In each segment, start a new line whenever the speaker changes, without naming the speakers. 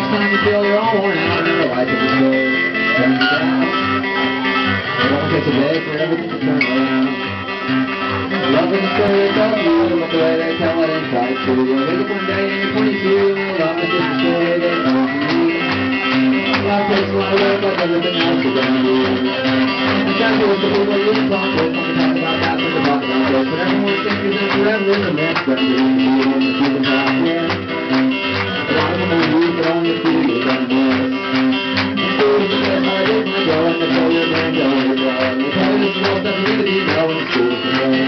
time you feel you're all worn out and the light of the soul turns you down. It only takes a day for everything to turn around. Loving the story of you, but the way they tell it inside too. You wake up one day and you're 22, and love is just a story they told you. Love takes a lot of work like everything else you're gonna do. And trying to look at people you can talk with when you talk about that, when you talk about this. But everyone thinks you're in forever, and that's better than you when you can talk with. A lot of them will use their own to feel you're gonna miss. And so you forget how it is when you go, and they tell you you're gonna go, and they tell you this is all stuff you need to be knowing in school for me.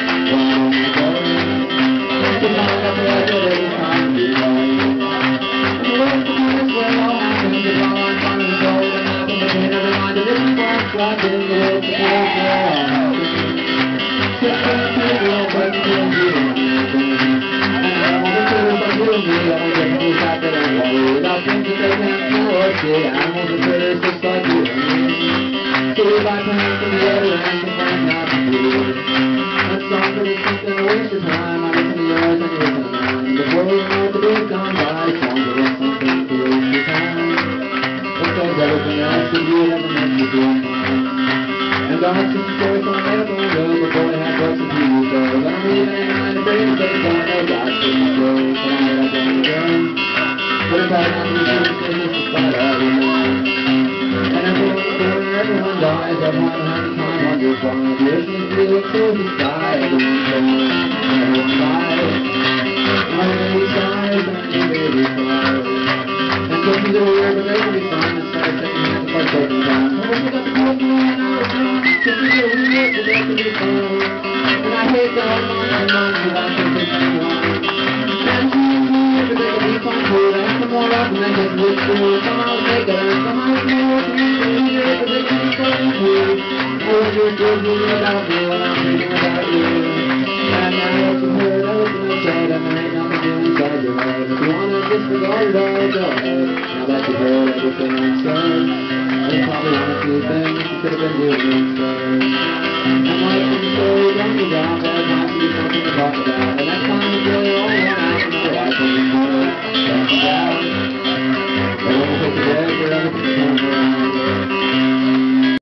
Animals and critters just like you and me. So we buy plants from the other end to find out the food. That song that is something to waste your time. I listen to yours and you listen to mine. Before we know what the day's gone by, songs that is something to waste your time. It says everything else that you ever meant to do. And God sent the story from a little ago before they had books and TV shows. And I'm leaving in mind to bring the days on. No God sent the story, but I know that's what I'm doing. But if I don't do this, it's just about everyone. And everyone dies of one time on your phone. You listen to it till you die. Everyone dies. My baby sighs and your baby cries. And things are weird, but they will be fine. Instead of taking hands apart taking time. So when you got the cold and I was wrong, things are weird, but they will be fine. And I hate the whole morning long without thinking anyone. And she's weird, but they will be fine too. More up and then just look through. Somehow make it and somehow more to be weird, but they can be going through. Oh, you're good without me when I'm thinking about you. And I hope you heard everything I said, and there ain't nothing new inside your head. If you wanna disregard it all, go ahead. Now that you heard everything I said, there's probably one or two things you could have been doing instead. And life is so young, you got that might be something to talk about.